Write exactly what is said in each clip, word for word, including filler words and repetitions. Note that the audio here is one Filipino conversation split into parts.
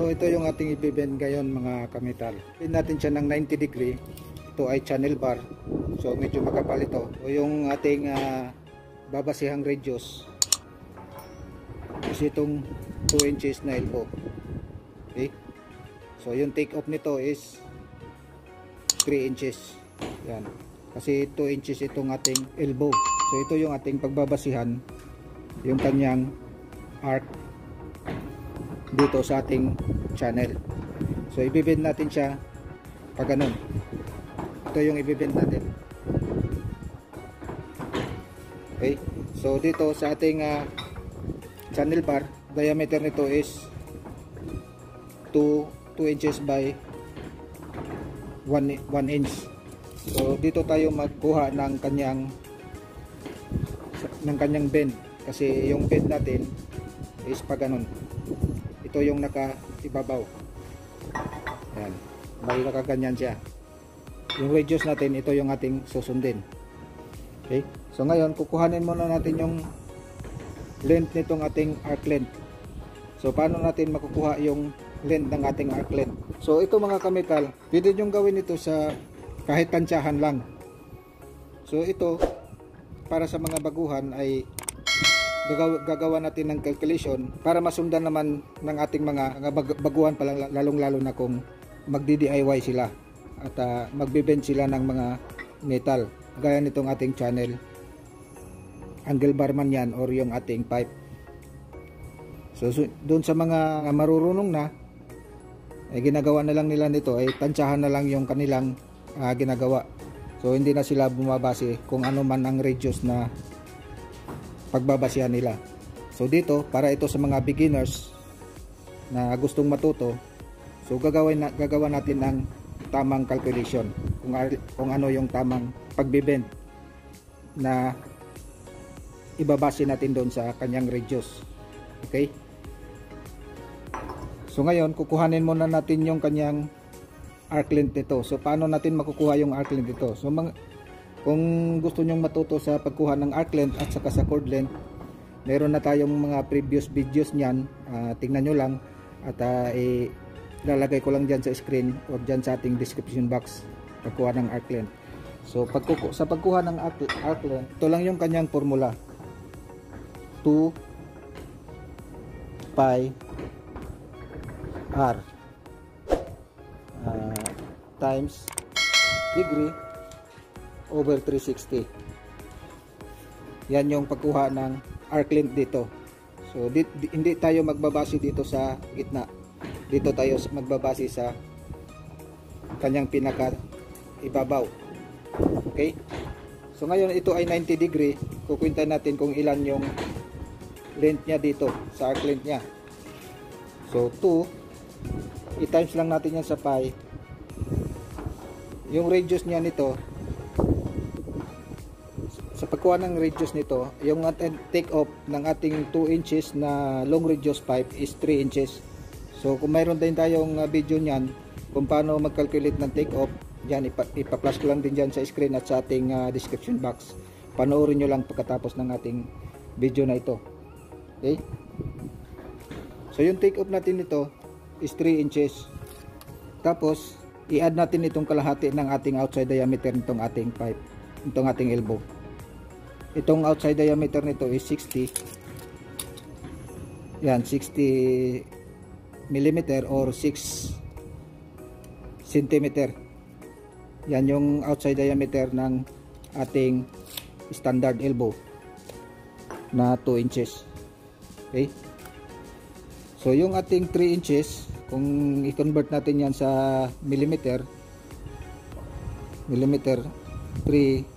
So ito yung ating i-bend ngayon mga kamital. Bend natin siya ng ninety degree. Ito ay channel bar. So medyo makapal ito. O yung ating uh, babasihang radius is itong two inches na elbow. Okay? So yung take off nito is three inches. Yan. Kasi two inches itong ating elbow. So ito yung ating pagbabasihan, yung kanyang arc dito sa ating channel. So i-bend natin siya pag ganun. Ito yung i-bend natin. Okay? So dito sa ating uh, channel bar, diameter nito is two inches by one inch. So dito tayo magkuha ng kanyang ng kanyang bend, kasi yung bend natin is pag ganun. Ito yung naka-ibabaw. Ayan. Bali nakaganyan siya. Yung radius natin, ito yung ating susundin. Okay? So ngayon, kukuhanin muna natin yung length nitong ating arc length. So paano natin makukuha yung length ng ating arc length? So ito mga kamital, pwede nyo gawin ito sa kahit tansyahan lang. So ito, para sa mga baguhan ay gagawa natin ng calculation para masundan naman ng ating mga baguhan pa lang, lalong lalo na kung magdi-D I Y sila at uh, magbe-bend sila ng mga metal gaya nitong ating channel, angle bar man yan or yung ating pipe. So, so doon sa mga marurunong na ay ginagawa na lang nila nito ay tansyahan na lang yung kanilang uh, ginagawa. So hindi na sila bumabase kung ano man ang radius na pagbabasihan nila. So dito, para ito sa mga beginners na gustong matuto, so gagawin na, gagawa natin ng tamang calculation kung, kung ano yung tamang pagbibend na ibabase natin doon sa kanyang radius. Okay? So ngayon, kukuhanin muna natin yung kanyang arc length nito. So paano natin makukuha yung arc length nito? So mga, kung gusto nyong matuto sa pagkuha ng arc length at saka sa chord length, meron na tayong mga previous videos niyan. Uh, tingnan nyo lang at uh, ilalagay ko lang dyan sa screen o dyan sa ating description box pagkuha ng arc length. So pagkuku sa pagkuha ng arc, arc length, ito lang yung kanyang formula. two pi r uh, times degree over three sixty. Yan yung pagkuha ng arc length dito. So di, di, hindi tayo magbabase dito sa gitna. Dito tayo magbabase sa kanyang pinaka ibabaw. Okay? So ngayon ito ay ninety degree. Kukwenta natin kung ilan yung length niya dito sa arc length niya. So two, i-times lang natin yan sa pi. Yung radius niya nito, sa pagkuha ng radius nito, yung take off ng ating two inches na long radius pipe is three inches. So kung mayroon din tayong video niyan kung paano mag-calculate ng take off, diyan ipa-flash ko lang din diyan sa screen at sa ating uh, description box. Panoorin niyo lang pagkatapos ng ating video na ito. Okay? So yung take off natin nito is three inches. Tapos i-add natin itong kalahati ng ating outside diameter nitong ating pipe, itong ating elbow. Itong outside diameter nito is sixty. Yan, sixty millimeter or six centimeter. Yan yung outside diameter ng ating standard elbow na two inches. Okay? So yung ating three inches, kung i-convert natin yan sa millimeter, millimeter, three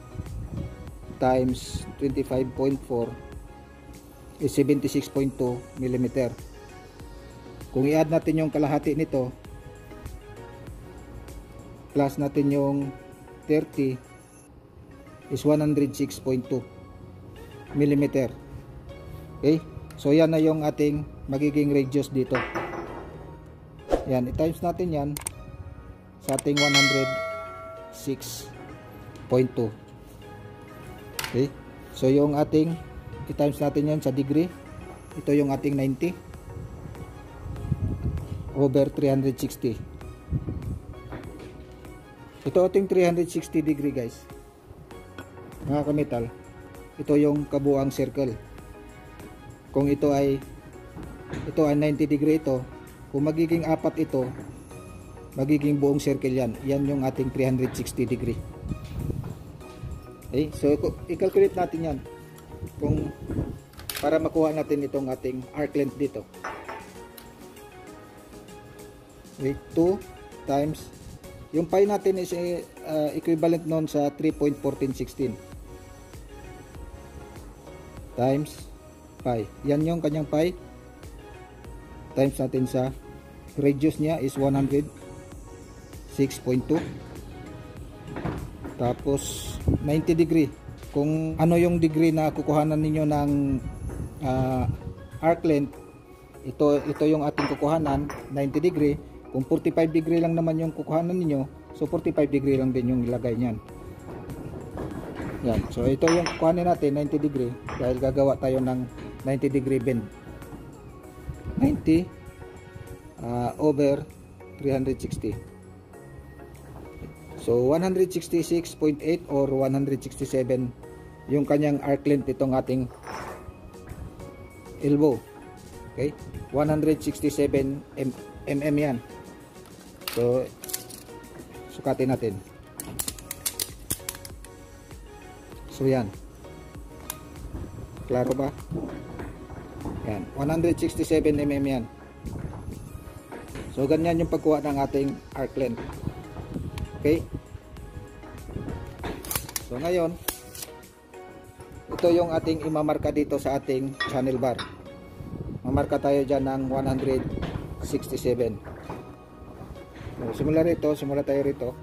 times twenty-five point four is seventy-six point two millimeter. Kung i-add natin yung kalahati nito plus natin yung thirty is one hundred six point two millimeter. Okay? So yan na yung ating magiging radius dito. Yan, i-times natin yan sa ating one hundred six point two. Okay? So yung ating i-times natin yan sa degree. Ito yung ating ninety. over three hundred sixty. Ito ating three hundred sixty degree guys, mga kametal. Ito yung kabuang circle. Kung ito ay ito ay ninety degree, ito kung magiging apat ito, magiging buong circle yan. Yan yung ating three hundred sixty degree. Okay, so i-calculate natin yan kung para makuha natin itong ating arc length dito. Okay, two times yung pi natin is uh, equivalent noon sa three point one four one six times pi. Yan yung kanyang pi, times natin sa radius niya is one hundred six point two, tapos ninety degree. Kung ano yung degree na kukuhanan ninyo ng uh, arc length, ito ito yung ating kukuhanan, ninety degree. Kung forty-five degree lang naman yung kukuhanan ninyo, so forty-five degree lang din yung ilagay niyan. Yan. So ito yung kukuhanin natin, ninety degree, dahil gagawa tayo ng ninety degree bend. ninety uh, over three hundred sixty. So one hundred sixty-six point eight or one hundred sixty-seven yung kanyang arc length itong ating elbow. Okay? one hundred sixty-seven millimeters yan. So sukatin natin. So yan. Klaro ba? Yan, one hundred sixty-seven millimeters yan. So ganyan yung pagkuha ng ating arc length. Okay? So ngayon, ito yung ating imamarka dito sa ating channel bar. Mamarka tayo dyan ng one hundred sixty-seven. So, simula rito, simula tayo rito.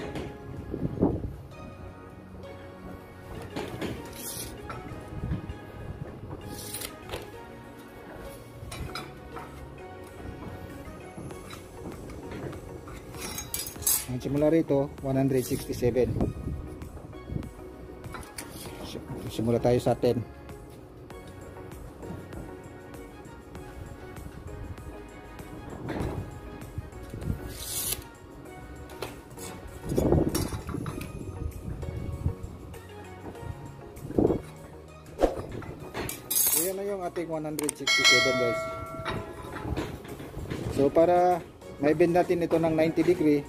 Simula rito, one hundred sixty-seven. Simula tayo sa ten. Ayan na yung ating one hundred sixty-seven guys. So para may bend natin ito ng ninety degree,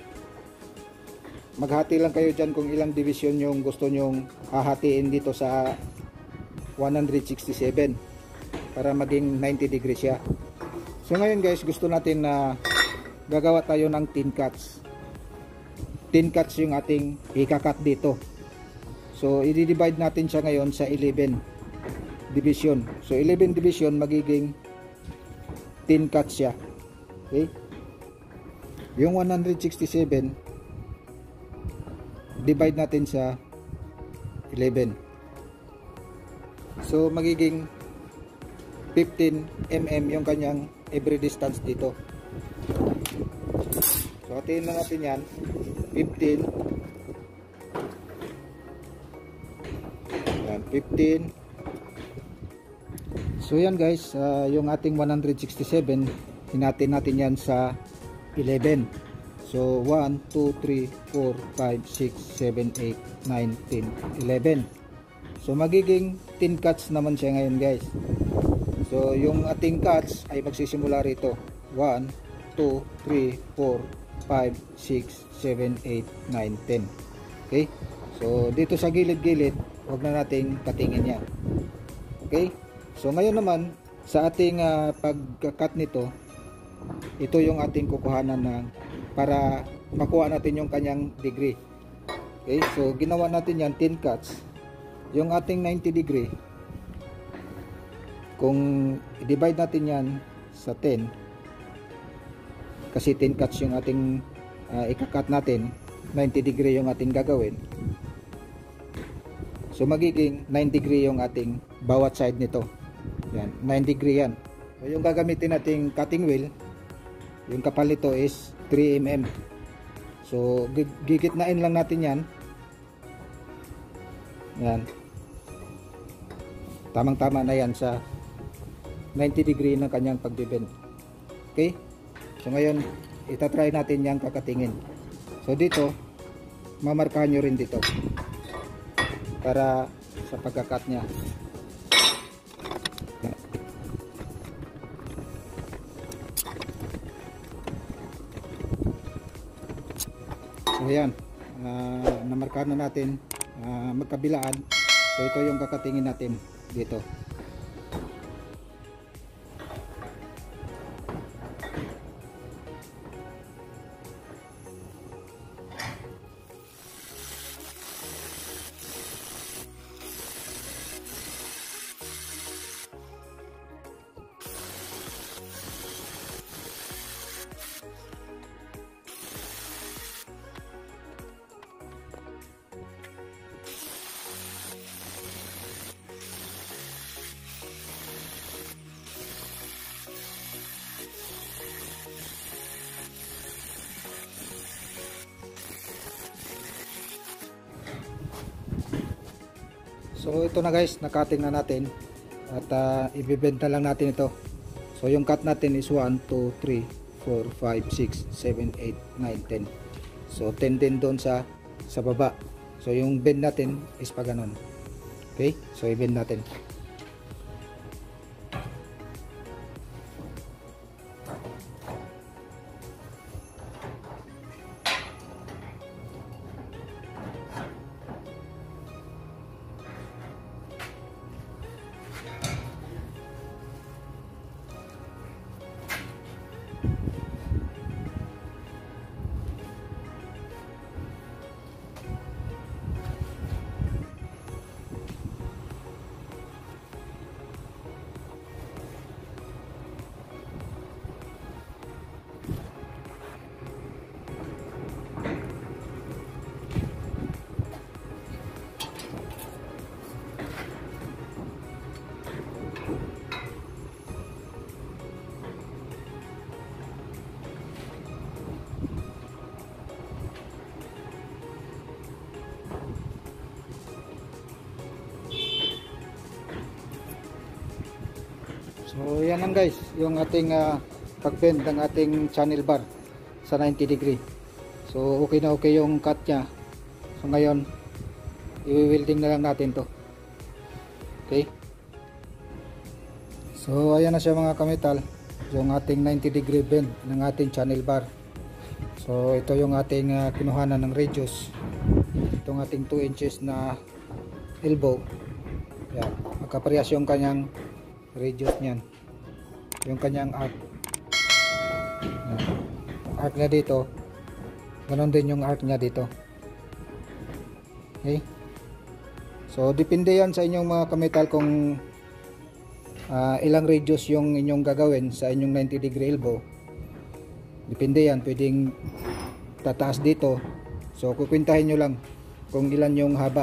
maghati lang kayo dyan kung ilang division yung gusto nyong hahatiin dito sa one hundred sixty-seven para maging ninety degree siya. So ngayon guys, gusto natin na gagawa tayo ng ten cuts. ten cuts yung ating ikakat dito. So i-divide natin siya ngayon sa eleven division. So eleven division, magiging ten cuts siya. Okay? Yung one hundred sixty-seven, divide natin sa eleven. So magiging fifteen millimeters yung kanyang every distance dito. So hatiin na natin yan, fifteen. Yan, fifteen. So yan guys, uh, yung ating one hundred sixty-seven, hinatin natin yan sa eleven. So one, two, three, four, five, six, seven, eight, nine, ten, eleven. So magiging ten cuts naman siya ngayon guys. So yung ating cuts ay magsisimula rito. one, two, three, four, five, six, seven, eight, nine, ten. Okay? So dito sa gilid-gilid, huwag na nating katingin yan. Okay? So ngayon naman, sa ating uh, pagka-cut nito, ito yung ating kukuhanan ng para makuha natin yung kanyang degree. Okay, so ginawa natin yan ten cuts. Yung ating ninety degree, kung i-divide natin yan sa ten, kasi ten cuts yung ating uh, ika-cut natin, ninety degree yung ating gagawin. So magiging nine degree yung ating bawat side nito. Yan, nine degree yan. So yung gagamitin nating cutting wheel, yung kapal nito is three millimeters. So gigitnain lang natin yan. Yan. Tamang tama na yan sa ninety degree ng kanyang pagbibend. Okay? So ngayon, itatry natin yung kakatingin. So dito, mamarkahan nyo rin dito para sa pagkakat nya. So ayan, uh, namarkahan na natin uh, magkabilaan. So ito yung kakatingin natin dito. So ito na guys, nakating na natin at uh, ibibenta lang natin ito. So yung cut natin is one, two, three, four, five, six, seven, eight, nine, ten. So ten din doon sa sa baba. So yung bend natin is pa ganun. Okay, so i-bend natin. So yan lang guys, yung ating uh, pag-bend ng ating channel bar sa ninety degree. So okay na okay yung cut nya. So ngayon, i-welding na lang natin to. Okay. So ayan na siya mga kametal, yung ating ninety degree bend ng ating channel bar. So ito yung ating uh, kinuhanan ng radius. Itong ating two inches na elbow. Yan, magkaparehas yung kanyang radius niyan, yung kanyang arc. Yan. Arc niya dito, ganon din yung arc niya dito. Okay, so depende yan sa inyong mga kametal kung uh, ilang radius yung inyong gagawin sa inyong ninety degree elbow. Depende yan, pwedeng tataas dito. So kukwintahin nyo lang kung ilan yung haba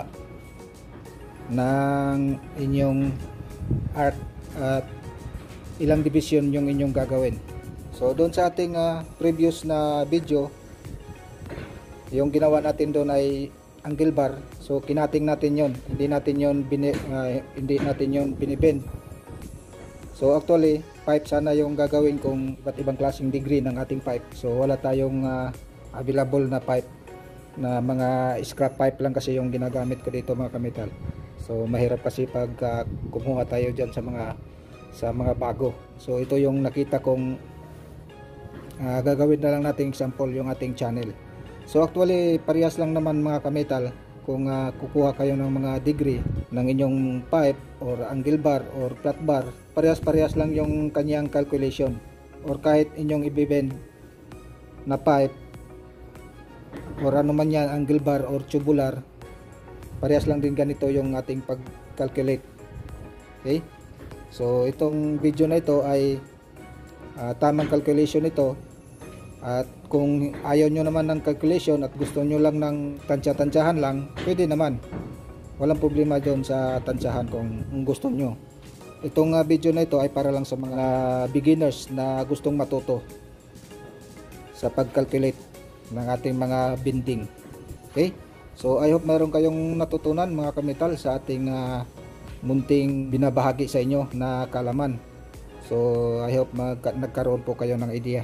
ng inyong arc at ilang division yung inyong gagawin. So doon sa ating uh, previous na video, yung ginawa natin doon ay angle bar. So kinating natin yon, hindi natin yon bini, uh, hindi natin yon binibend. So actually pipe sana yung gagawin kung iba't ibang klaseng degree ng ating pipe. So wala tayong uh, available na pipe, na mga scrap pipe lang kasi yung ginagamit ko dito mga kametal. So mahirap kasi pag uh, kumuha tayo dyan sa mga sa mga bago. So ito yung nakita kong uh, gagawin na lang nating example yung ating channel. So actually parehas lang naman mga kametal kung uh, kukuha kayo ng mga degree ng inyong pipe or angle bar or flat bar. Parehas-parehas lang yung kanyang calculation, or kahit inyong ibibend na pipe or ano man yan, angle bar or tubular, parehas lang din ganito yung ating pag-calculate. Okay, so itong video na ito ay uh, tamang calculation ito. At kung ayaw nyo naman ng calculation at gusto nyo lang ng tansya-tansyahan lang, pwede naman, walang problema doon sa tansyahan kung gusto nyo. Itong uh, video na ito ay para lang sa mga beginners na gustong matuto sa pag-calculate ng ating mga bending. Okay, so I hope meron kayong natutunan mga kametal sa ating uh, munting binabahagi sa inyo na kalaman. So I hope mag nagkaroon po kayo ng idea.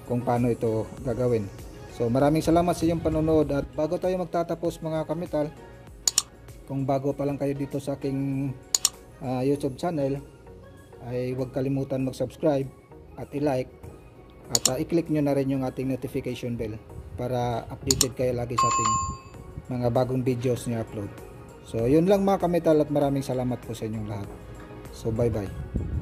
kung paano ito gagawin. So maraming salamat sa iyong panonood, at bago tayo magtatapos mga kamital, kung bago pa lang kayo dito sa aking uh, YouTube channel, ay huwag kalimutan mag-subscribe at i-like, at uh, i-click nyo na rin yung ating notification bell para updated kayo lagi sa ating mga bagong videos ni upload. So yun lang mga kamital, at maraming salamat po sa inyong lahat. So bye bye.